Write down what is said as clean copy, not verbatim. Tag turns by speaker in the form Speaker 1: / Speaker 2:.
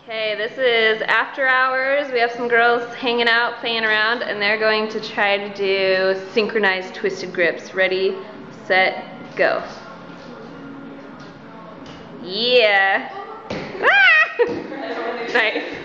Speaker 1: Okay, this is after hours. We have some girls hanging out, playing around, and they're going to try to do synchronized twisted grips. Ready, set, go. Yeah. Ah! Nice.